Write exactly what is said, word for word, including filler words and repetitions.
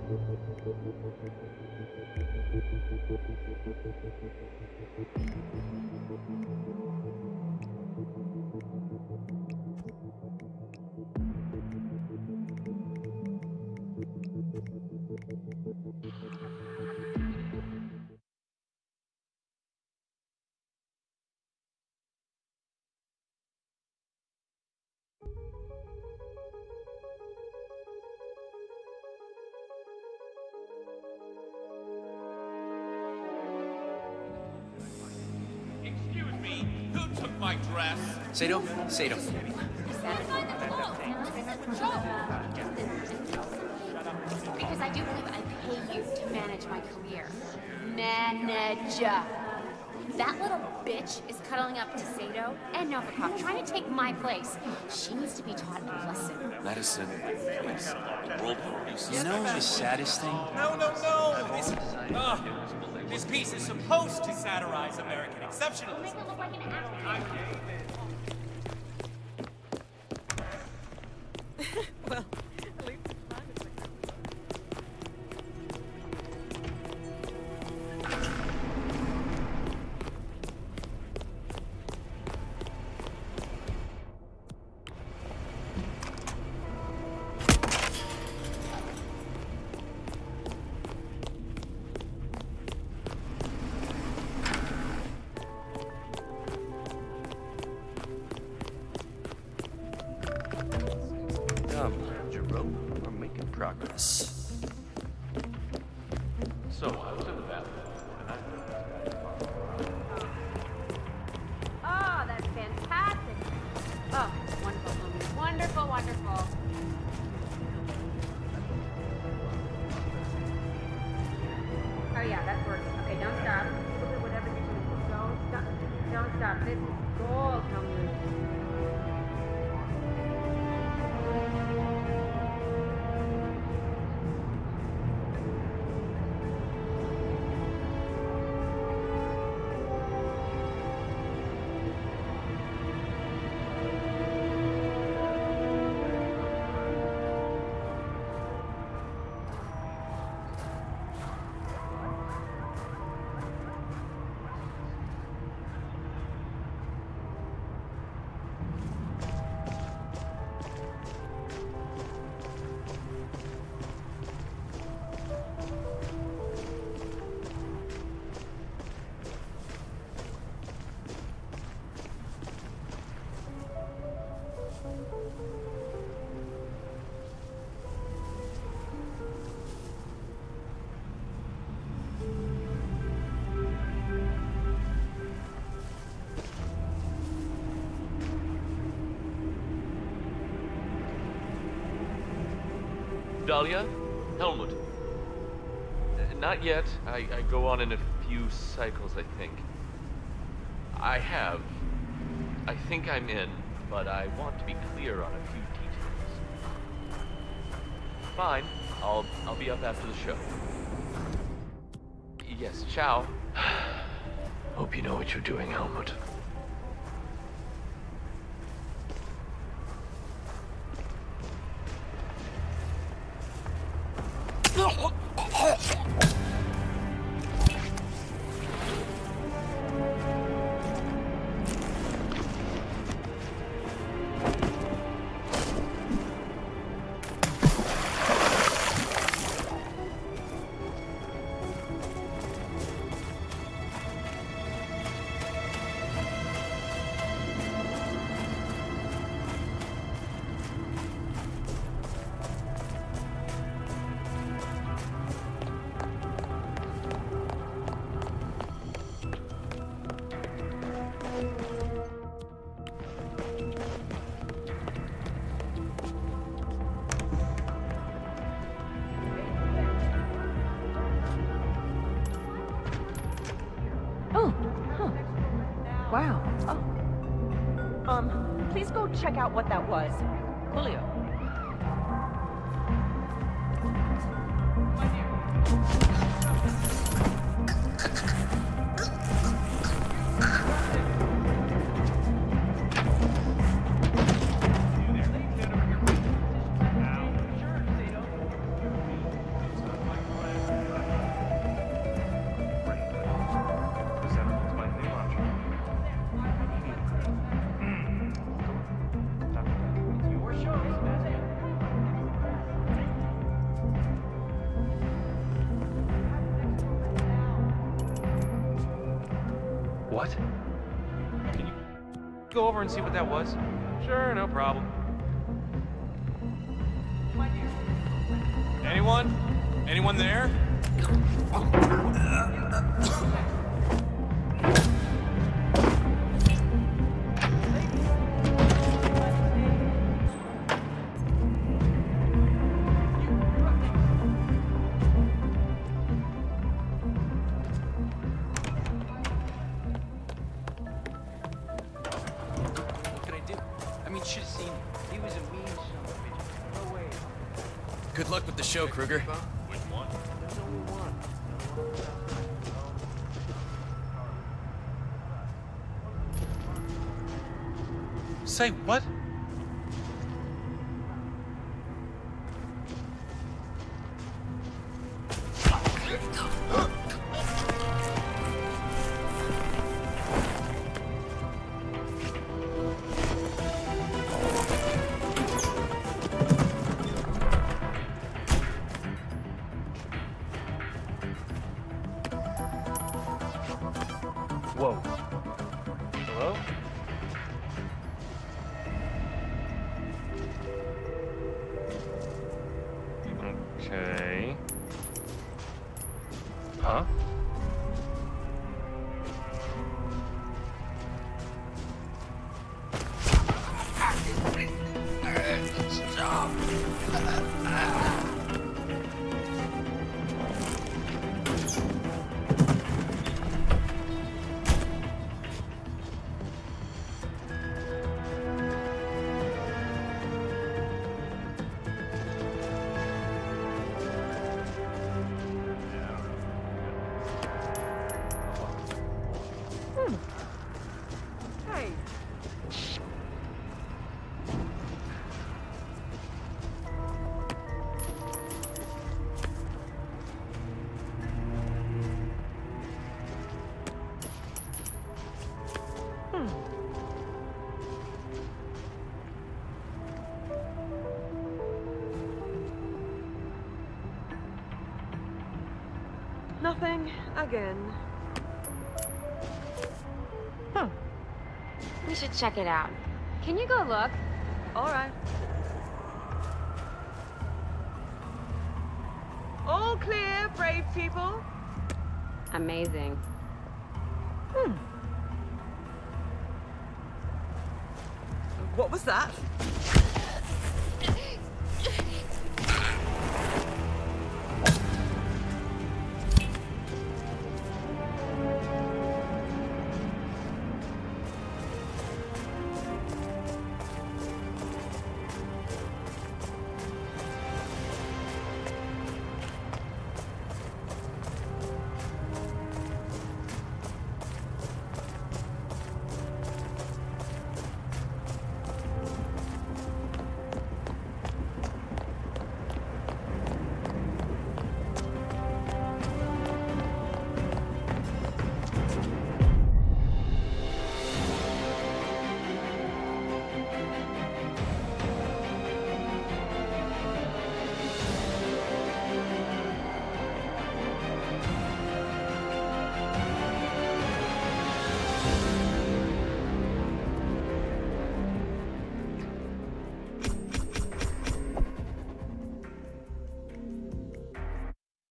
My dress. Sato? Sato. Because I do believe I pay you to manage my career. Manager. That little bitch is cuddling up to Sato and Novikov, trying to take my place. She needs to be taught a lesson. Madison, please. The world produces. You know the saddest thing? No, no, no! This, uh, this piece is supposed to satirize American exceptionalism. Make it look like an accident. Well, at least it's fun. It's like Jerome, we're making progress. So, I was in the bathroom, and I Oh, that's fantastic. Oh, wonderful, Homie. Wonderful, wonderful. Oh yeah, that's working. Okay, don't stop. Look at whatever you're doing. Don't stop. Don't stop. This is gold, Homie. Dahlia? Helmut? Uh, Not yet. I, I go on in a few cycles, I think. I have. I think I'm in, but I want to be clear on a few details. Fine. I'll I'll be up after the show. Yes, ciao. Hope you know what you're doing, Helmut. Wow. Oh. Um, please go check out what that was. Julio. What? Can you go over and see what that was? Sure, no problem. Anyone? Anyone there? Good luck with the show, Kruger. Which one? There's only one. Say what? Whoa. Hello? Okay. Huh? Hey. Hmm. Nothing again. Huh. We should check it out. Can you go look? All right. All clear, brave people. Amazing. Hmm. What was that?